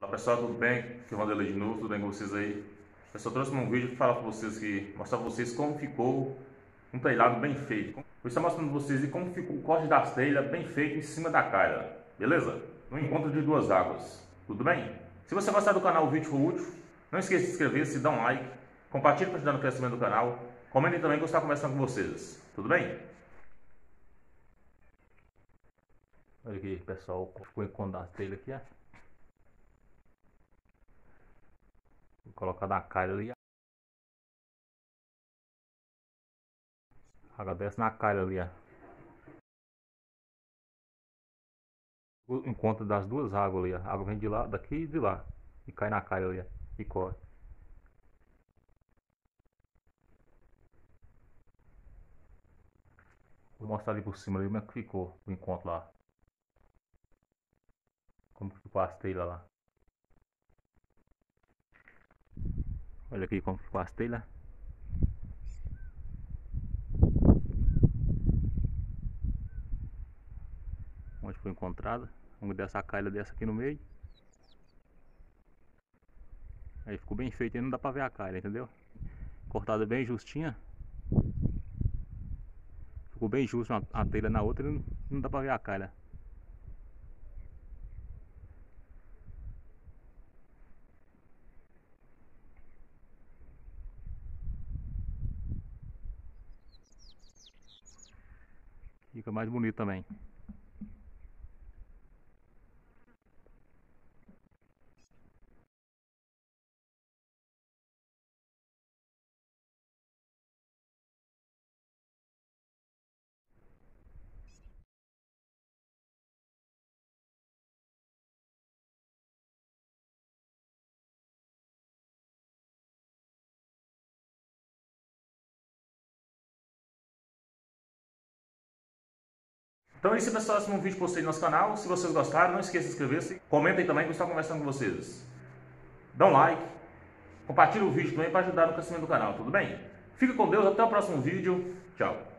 Olá pessoal, tudo bem? Aqui é o Vanderlei de novo, tudo bem com vocês aí? Pessoal, trouxe um vídeo para falar para vocês mostrar para vocês como ficou um telhado bem feito. Vou estar mostrando para vocês como ficou o corte das telhas bem feito em cima da calha, beleza? No encontro de duas águas, tudo bem? Se você gostar do canal, o vídeo for útil, não esqueça de se inscrever, se dá um like, compartilhe para ajudar no crescimento do canal, comentem também que eu estou conversando com vocês, tudo bem? Olha aqui pessoal, ficou o encontro das telhas aqui, ó. Vou colocar na calha ali. A água desce na calha ali, ó. O encontro das duas águas ali, ó. A água vem de lá, daqui e de lá. E cai na calha ali, ó. E corre. Vou mostrar ali por cima ali como é que ficou o encontro lá. Como que ficou as telhas lá. Olha aqui como ficou as telhas. Onde foi encontrada. Vamos dessa calha dessa aqui no meio. Aí ficou bem feito e não dá pra ver a calha, entendeu? Cortada bem justinha. Ficou bem justo a telha na outra e não dá pra ver a calha. Fica mais bonito também. Então é isso pessoal, esse é um vídeo que postei no nosso canal. Se vocês gostaram, não esqueça de inscrever-se. Comentem também que eu estou conversando com vocês. Dá um like. Compartilhe o vídeo também para ajudar no crescimento do canal, tudo bem? Fica com Deus, até o próximo vídeo. Tchau.